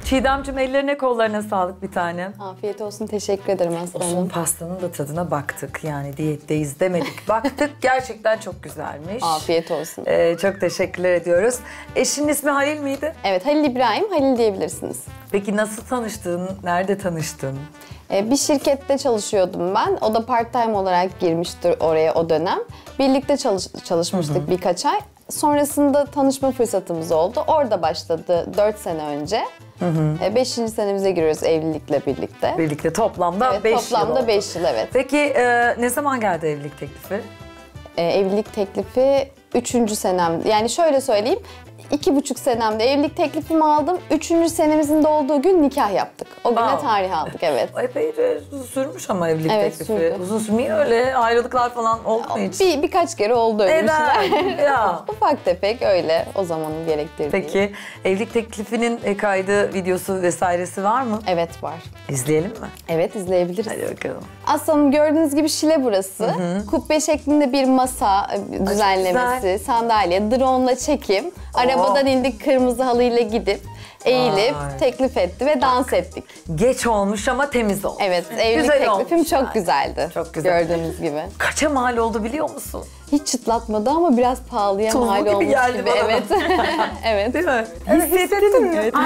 Çiğdemciğim ellerine kollarına sağlık bir tanem. Afiyet olsun, teşekkür ederim O son aslanım. pastanın da tadına baktık. Yani diyetteyiz demedik. Baktık, gerçekten çok güzelmiş. Afiyet olsun. Çok teşekkürler ediyoruz. Eşinin ismi Halil miydi? Evet, Halil İbrahim, Halil diyebilirsiniz. Peki nasıl tanıştın? Nerede tanıştın? Bir şirkette çalışıyordum ben. O da part-time olarak girmiştir oraya o dönem. Birlikte çalışmıştık birkaç ay. Sonrasında tanışma fırsatımız oldu. Orada başladı 4 sene önce. 5. senemize giriyoruz evlilikle birlikte. Birlikte toplamda 5 Evet, yıl toplamda oldu. 5 yıl, evet. Peki ne zaman geldi evlilik teklifi? Evlilik teklifi 3. senem. Yani şöyle söyleyeyim, 2,5 senemde evlilik teklifimi aldım. 3. senemizin olduğu gün nikah yaptık. O güne Wow. tarih aldık, evet. Epey de sürmüş ama evlilik Evet, teklifi. sürdü. Uzun sürmüyor öyle ayrılıklar falan oldu mu hiç? Birkaç kere oldu öyle bir şeyler. Evet. Ya. Ufak tefek öyle o zamanın gerektirdiği. Peki evlilik teklifinin kaydı, videosu vesairesi var mı? Evet, var. İzleyelim mi? Evet, izleyebiliriz. Hadi bakalım. Aslanım, gördüğünüz gibi şile burası. Kubbe şeklinde bir masa düzenlemesi, sandalye, drone'la çekim. Arabadan indik, kırmızı halıyla gidip eğilip Vay. teklif etti ve dans ettik. Geç olmuş ama temiz olmuş. Evet, evlilik Güzel teklifim olmuş çok yani. güzeldi. Çok güzel. Gördüğünüz gibi. Kaça mal oldu biliyor musun? Hiç çıtlatmadı ama biraz pahalıya Tuzlu mal gibi olmuş geldi gibi. bana. Evet. Evet. Değil mi? Hissettin mi? Evet.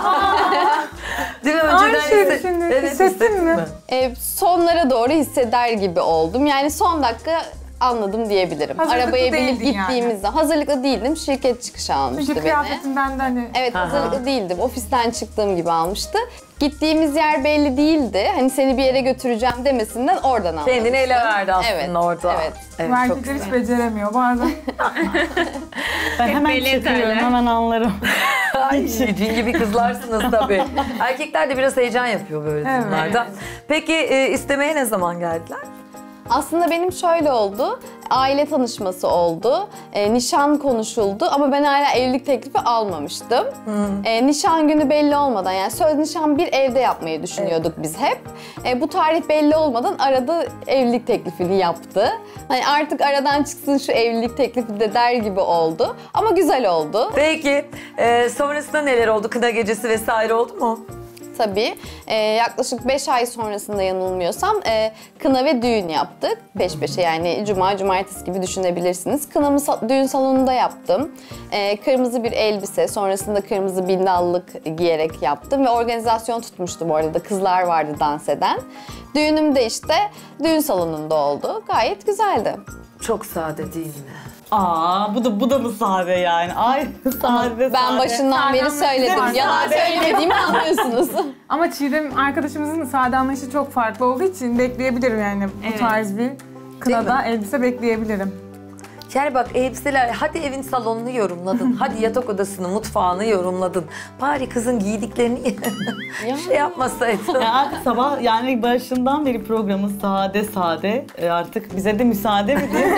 Değil mi? Aynı Önceden şeyi düşündüm. Hissettin mi? Sonlara doğru hisseder gibi oldum. Yani son dakika anladım diyebilirim. Hazırlıklı Arabaya binip değildin yani. gittiğimizde hazırlıklı değildim. Şirket çıkışı almıştı Çünkü beni. kıyafetinden de hani... Evet, hazırlıklı değildim. Ofisten çıktığım gibi almıştı. Gittiğimiz yer belli değildi. Hani seni bir yere götüreceğim demesinden oradan almıştım. Kendini ele verdi aslında Evet, orada. evet. Evet, çok Erkekler güzel. hiç beceremiyor bazen. Ben hemen belli çıkıyorum, ederler. hemen anlarım. Ay, cin gibi kızlarsınız tabii. Erkekler de biraz heyecan yapıyor böyle Evet. durumlarda. Peki istemeye ne zaman geldiler? Aslında benim şöyle oldu. Aile tanışması oldu. Nişan konuşuldu ama ben hala evlilik teklifi almamıştım. Nişan günü belli olmadan, yani söz nişan bir evde yapmayı düşünüyorduk biz hep. Bu tarih belli olmadan arada evlilik teklifini yaptı. Hani artık aradan çıksın şu evlilik teklifi de der gibi oldu. Ama güzel oldu. Peki sonrasında neler oldu? Kına gecesi vesaire oldu mu? Tabii. Yaklaşık 5 ay sonrasında yanılmıyorsam kına ve düğün yaptık. Peş peşe, yani cuma, cumartesi gibi düşünebilirsiniz. Kınamı düğün salonunda yaptım. Kırmızı bir elbise, sonrasında kırmızı bindallık giyerek yaptım ve organizasyon tutmuştum orada da. Kızlar vardı dans eden. Düğünüm de işte düğün salonunda oldu. Gayet güzeldi. Çok sade değil mi? Bu da mı sade yani? Ay sade. Ben başından beri Sade. söyledim. Sade. Yalan söylemediğimi anlıyorsunuz. Ama Çiğdem arkadaşımızın sade anlayışı çok farklı olduğu için bekleyebilirim yani bu tarz bir kınada elbise bekleyebilirim. Yani bak elbiseler, hadi evin salonunu yorumladın, hadi yatak odasını, mutfağını yorumladın. Bari kızın giydiklerini şey yapmasaydın. Ya sabah yani başından beri programın sade. Artık bize de müsaade mi diye.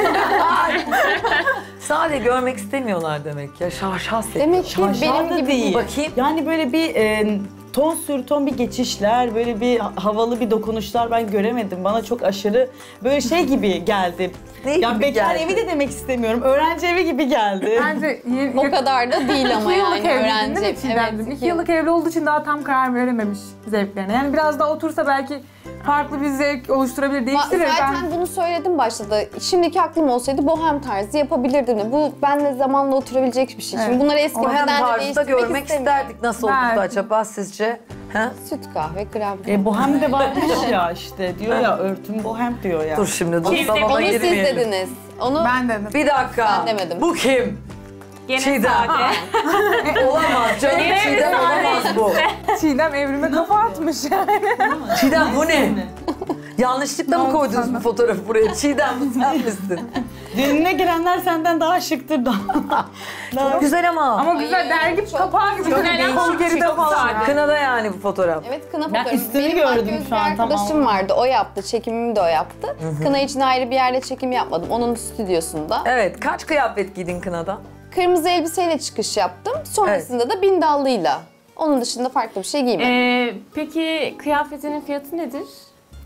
Sade görmek istemiyorlar demek ya. Şaşa Demek ki benim da gibi değil. Bakayım. Yani böyle bir ton sür ton bir geçişler, böyle bir havalı bir dokunuşlar ben göremedim. Bana çok aşırı böyle şey gibi geldi. Ne Ya gibi bekar geldi? evi de demek istemiyorum. Öğrenci evi gibi geldi. Bence O kadar da değil ama 2 yıllık yani evliydin öğrenci. değil mi Çiğdem'cim? Evet, 2 yıllık evli olduğu için daha tam karar verememiş zevklerine. Yani biraz daha otursa belki farklı bir zevk oluşturabilir, değiştirir. Zaten bunu söyledim başta da. Şimdiki aklım olsaydı bohem tarzı yapabilirdim de. Bu benle zamanla oturabilecek bir şey. Evet. Şimdi bunları O hem eskiden de tarzda değiştirmek görmek istemiyorum. isterdik. Nasıl olurdu Belki. acaba sizce? Ha? Süt kahve, krem. Bohem de varmış ya işte diyor ya, örtüm bohem diyor ya. Dur şimdi dur Kimse- salona Onu siz girmeyelim. dediniz. Onu Ben dedim. Bir dakika. Ben demedim. Bu kim? Gene Çiğdem. sade. Olamaz canım. Yine Çiğdem sade olamaz bu. Çiğdem evrime kafa atmış yani. Çiğdem bu ne? Yanlışlıkla mı oldu koydunuz sana? bu fotoğrafı buraya? Çiğdem bu sen misin? Düğününe girenler senden daha şıktır da. Çok güzel ama. Ama güzel dergi çok kapağı gibi. Çok değişik, kol geride çok falan. sade. Kınada yani bu fotoğraf. Evet, kına Ben fotoğrafı. üstünü Benim gördüm makyöz şu an, bir arkadaşım tamam. vardı. O yaptı. Çekimimi de o yaptı. Kına için ayrı bir yerde çekim yapmadım. Onun stüdyosunda. Evet, kaç kıyafet giydin kınada? Kırmızı elbiseyle çıkış yaptım. Sonrasında da bindallıyla. Onun dışında farklı bir şey giymedim. Peki kıyafetinin fiyatı nedir?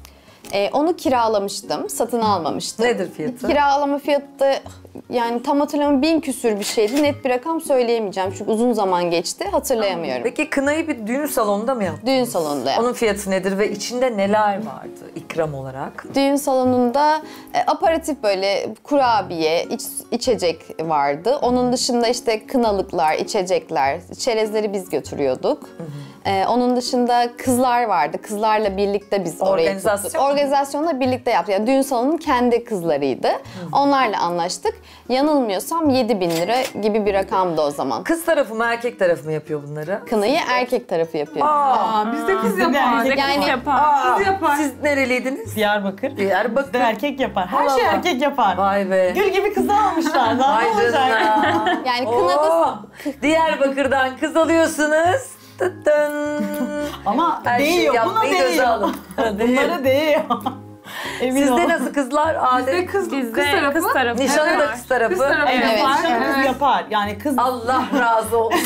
Onu kiralamıştım, satın almamıştım. Nedir fiyatı? Kiralama fiyatı da yani tam hatırlamıyorum 1000 küsür bir şeydi. Net bir rakam söyleyemeyeceğim çünkü uzun zaman geçti, hatırlayamıyorum. Peki kınayı bir düğün salonunda mı yaptın? Düğün salonunda yaptım. Onun fiyatı nedir ve içinde neler vardı ikram olarak? Düğün salonunda aparatif böyle kurabiye, içecek vardı. Onun dışında işte kınalıklar, içecekler, çerezleri biz götürüyorduk. Onun dışında kızlar vardı. Kızlarla birlikte biz orayı tuttuk. Organizasyon mu? Organizasyonla birlikte yaptık. Yani düğün salonunun kendi kızlarıydı. Onlarla anlaştık. Yanılmıyorsam 7.000 lira gibi bir rakamdı o zaman. Kız tarafı mı erkek tarafı mı yapıyor bunları? Kınayı erkek tarafı yapıyor. Bizde kız yapar. Yani- Kız yapar. Siz nereliydiniz? Diyarbakır. Diyarbakır. Bizde erkek yapar. Her şey Allah. erkek yapar. Vay be. Gül gibi kızı almışlar. Daha Vay ne olacak? canına. Yani kınada Oo, Diyarbakır'dan kız alıyorsunuz. Tıttın. Ama Her şeyi değiyor. Buna yapmayı göze değiyor. alın. Bunlara değiyor. Emin Sizde ol. nasıl kızlar? Adet. Bizde kız tarafı. kız tarafı. Nişanı da Evet. kız tarafı. Kız tarafı Evet, yapar. kız yapar. Yani kız Allah razı olsun.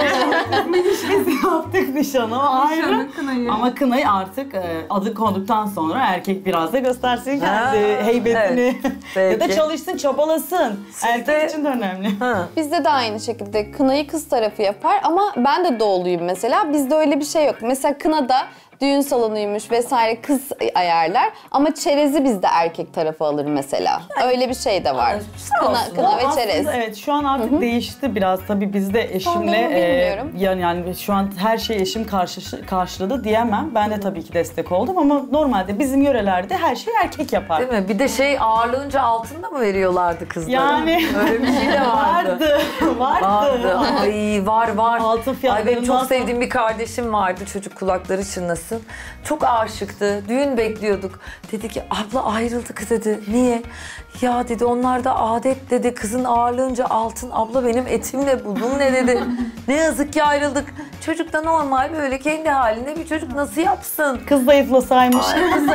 biz yaptık nişanı o ayrı. Nişanı, kınayı. Ama kınayı artık adı konduktan sonra erkek biraz da göstersin kendi Ha, heybetini. ya da Peki. çalışsın, çabalasın. de- Erkek için de önemli. Ha. bizde de aynı şekilde kınayı kız tarafı yapar ama ben de doğuluyum mesela. Bizde öyle bir şey yok. Mesela kınada düğün salonuymuş vesaire kız ayarlar ama çerezi bizde erkek tarafı alır mesela. Öyle bir şey de var. Sağ olsun. Kına O ve aslında çerez. evet şu an artık değişti biraz tabii bizde eşimle bilmiyorum. yani şu an her şeyi eşim karşıladı diyemem. Ben de tabii ki destek oldum ama normalde bizim yörelerde her şey erkek yapar. Değil mi? Bir de şey ağırlığınca altında mı veriyorlardı kızlara? Yani Öyle bir şey de vardı. vardı. Ay var. Altın Ay fiyatlarından benim çok sonra- sevdiğim bir kardeşim vardı. Çocuk kulakları çınlasın. Çok aşıktı. Düğün bekliyorduk. Dedi ki abla ayrıldık dedi. Niye? Ya dedi onlarda adet dedi. Kızın ağırlığınca altın. Abla benim etimle budum ne dedi. Ne yazık ki ayrıldık. Çocuk da normal böyle kendi halinde bir çocuk nasıl yapsın? Kız zayıflasaymış.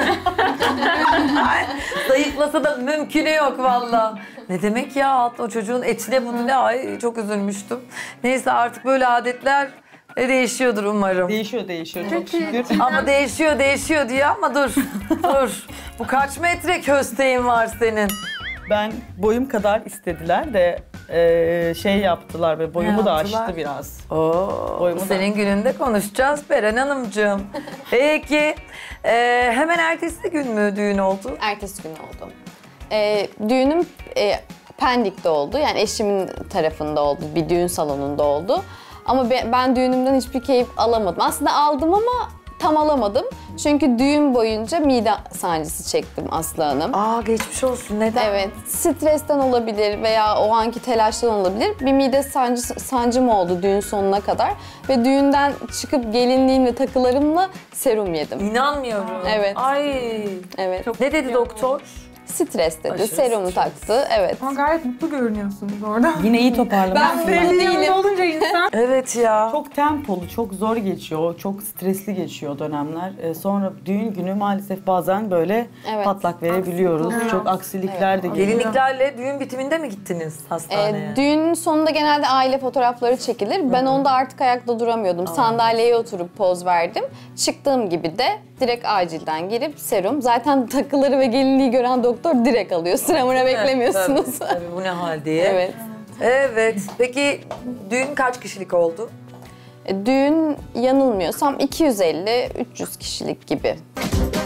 Zayıflasa da mümkünü yok valla. Ne demek ya o çocuğun etine bunu ne ay çok üzülmüştüm. Neyse artık böyle adetler değişiyordur umarım. Değişiyor çok şükür. Ama değişiyor diyor ama dur. Bu kaç metre kösteğin var senin? Ben boyum kadar istediler de şey yaptılar ve boyumu da yaptılar? aştı biraz. Oo, Boyumu da- senin gününde konuşacağız Beren Hanımcığım. Peki hemen ertesi gün mü düğün oldu? Ertesi gün oldu. Düğünüm Pendik'te oldu. Yani eşimin tarafında oldu. Bir düğün salonunda oldu. Ama ben düğünümden hiçbir keyif alamadım. Aslında aldım ama tam alamadım. Çünkü düğün boyunca mide sancısı çektim Aslı Hanım. Aa geçmiş olsun neden? Evet, stresten olabilir veya o anki telaştan olabilir. Bir mide sancım oldu düğün sonuna kadar. Ve düğünden çıkıp gelinliğim ve takılarımla serum yedim. İnanmıyorum. Evet. Ay. Evet. Ne dedi doktor? Stres dedi, Aşırı serum stres. taktı. Evet. Ama gayet mutlu görünüyorsunuz orada. Yine iyi toparlamışsın. Sevdiği yanında olunca insan. Evet ya. Çok tempolu, çok zor geçiyor, çok stresli geçiyor o dönemler. Sonra düğün günü maalesef bazen böyle Evet. patlak verebiliyoruz. Çok aksilikler de geliyor. Gelinliklerle düğün bitiminde mi gittiniz hastaneye? Düğünün sonunda genelde aile fotoğrafları çekilir. Ben onda artık ayakta duramıyordum. Sandalyeye oturup poz verdim. Çıktığım gibi de direkt acilden girip serum. Zaten takıları ve gelinliği gören doktor direkt alıyor. Sıramına beklemiyorsunuz. Tabii, bu ne hal diye. Evet. Evet. Peki düğün kaç kişilik oldu? Düğün yanılmıyorsam 250-300 kişilik gibi.